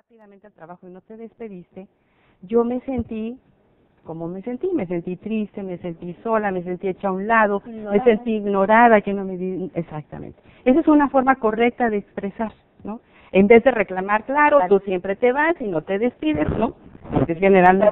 rápidamente al trabajo y no te despediste, yo me sentí, ¿cómo me sentí? Me sentí triste, me sentí sola, me sentí hecha a un lado, me sentí ignorada, que no me di... Exactamente. Esa es una forma correcta de expresar, ¿no? En vez de reclamar, claro, tú siempre te vas y no te despides, ¿no? Porque generalmente...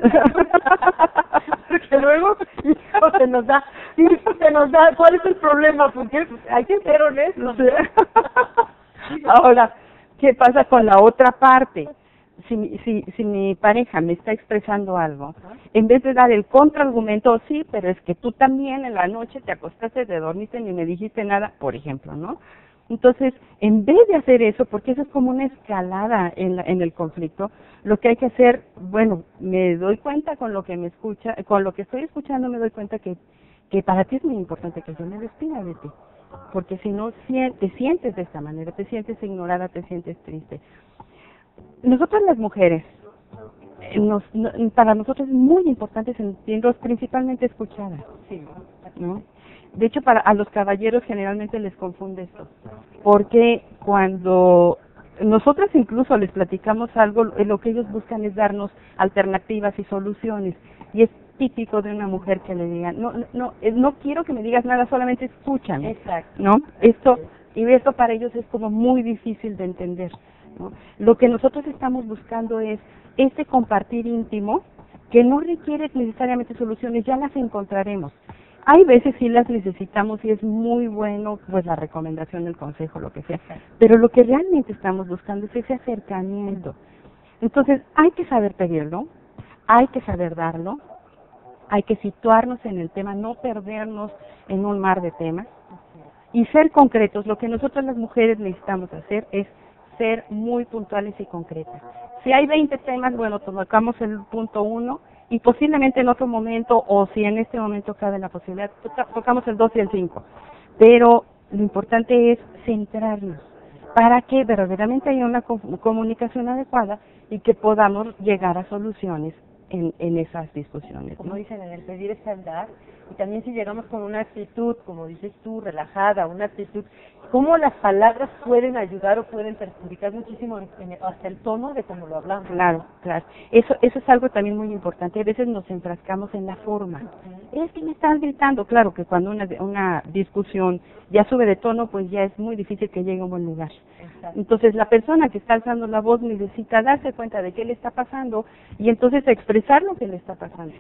Porque luego, hijo, se nos da, ¿cuál es el problema? Porque hay que ser honestos. Ahora, ¿qué pasa con la otra parte? Si mi pareja me está expresando algo, en vez de dar el contraargumento, sí, pero es que tú también en la noche te acostaste, te dormiste ni me dijiste nada, por ejemplo, ¿no? Entonces, en vez de hacer eso, porque eso es como una escalada en el conflicto, lo que hay que hacer, bueno, me doy cuenta con lo que me escucha, con lo que estoy escuchando me doy cuenta que para ti es muy importante que yo me despida de ti, porque si no te sientes de esta manera, te sientes ignorada, te sientes triste. Nosotras las mujeres, para nosotros es muy importante sentirnos principalmente escuchadas, ¿no? De hecho, a los caballeros generalmente les confunde esto, porque cuando nosotras incluso les platicamos algo, lo que ellos buscan es darnos alternativas y soluciones, y es típico de una mujer que le digan, no quiero que me digas nada, solamente escúchame. Exacto. ¿No? Y esto para ellos es como muy difícil de entender, ¿no? Lo que nosotros estamos buscando es este compartir íntimo, que no requiere necesariamente soluciones, ya las encontraremos. Hay veces sí las necesitamos y es muy bueno pues la recomendación, el consejo, lo que sea, pero lo que realmente estamos buscando es ese acercamiento. Entonces hay que saber pedirlo, hay que saber darlo, hay que situarnos en el tema, no perdernos en un mar de temas y ser concretos. Lo que nosotros las mujeres necesitamos hacer es ser muy puntuales y concretas. Si hay 20 temas, bueno, tocamos el punto 1 y posiblemente en otro momento, o si en este momento cabe la posibilidad, tocamos el 2 y el 5. Pero lo importante es centrarnos para que verdaderamente haya una comunicación adecuada y que podamos llegar a soluciones en esas discusiones, ¿no? Como dicen, en el pedir está el dar, y también si llegamos con una actitud, como dices tú, relajada, una actitud, cómo las palabras pueden ayudar o pueden perjudicar muchísimo hasta el tono de cómo lo hablamos. Claro, claro. Eso es algo también muy importante. A veces nos enfrascamos en la forma. Es que me estás gritando. Claro que cuando una discusión ya sube de tono, pues ya es muy difícil que llegue a un buen lugar. Exacto. Entonces la persona que está alzando la voz necesita darse cuenta de qué le está pasando y entonces expresar lo que le está pasando.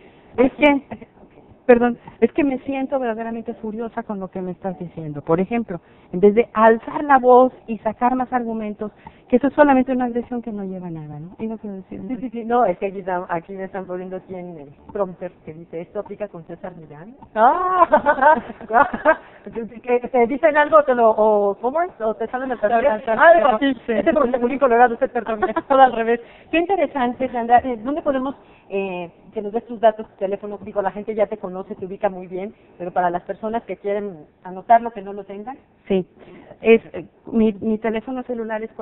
Es que me siento verdaderamente furiosa con lo que me estás diciendo. Por ejemplo, en vez de alzar la voz y sacar más argumentos, que eso es solamente una agresión que no lleva a nada, ¿no? ¿Ibas a decir? Sí, no, es que aquí me están poniendo aquí en el prompter que dice, ¿esto aplica con César Millán? Que te dicen algo, ¿cómo es? ¿O te salen el perfil? Algo así, ese es por el colorado, usted perdón, es todo al revés. Qué interesante, Sandra, ¿dónde podemos que nos des tus datos, tu teléfono? Digo, la gente ya te conoce, te ubica muy bien, pero para las personas que quieren anotarlo, que no lo tengan. Sí, mi teléfono celular es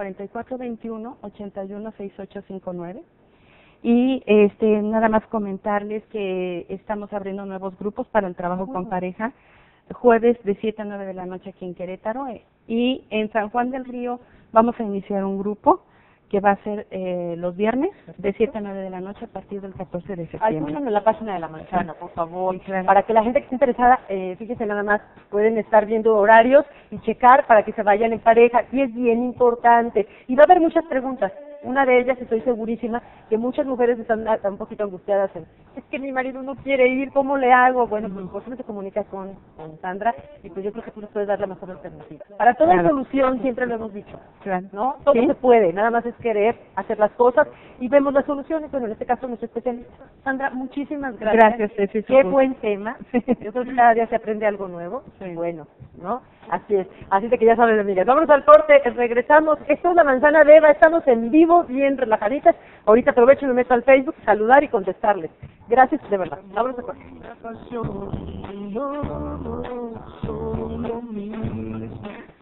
4421-816859 y nada más comentarles que estamos abriendo nuevos grupos para el trabajo con pareja, jueves de 7 a 9 de la noche aquí en Querétaro, y en San Juan del Río vamos a iniciar un grupo que va a ser los viernes de 7 a 9 de la noche a partir del 14 de septiembre. Ay, pónganlo en la página de la manzana, por favor, sí, claro. Para que la gente que esté interesada, fíjese nada más, pueden estar viendo horarios y checar para que se vayan en pareja, y es bien importante. Y va a haber muchas preguntas. Una de ellas, estoy segurísima, que muchas mujeres están un poquito angustiadas es que mi marido no quiere ir, ¿cómo le hago? Bueno, pues por eso te comunicas con Sandra, y pues yo creo que tú nos puedes dar la mejor alternativa. Para toda solución, siempre lo hemos dicho, ¿no? Todo se puede, nada más es querer hacer las cosas y vemos las soluciones. Bueno, en este caso nuestro especialista. Sandra, muchísimas gracias. Gracias, Ceci. Qué buen tema. Yo creo que cada día se aprende algo nuevo. Sí. Bueno, ¿no? Así es. Así de que ya saben, amigas. Vámonos al corte, regresamos. Esto es La Manzana de Eva, estamos en vivo, bien relajaditas. Ahorita aprovecho y me meto al Facebook, saludar y contestarles. Gracias, de verdad. Vámonos al corte.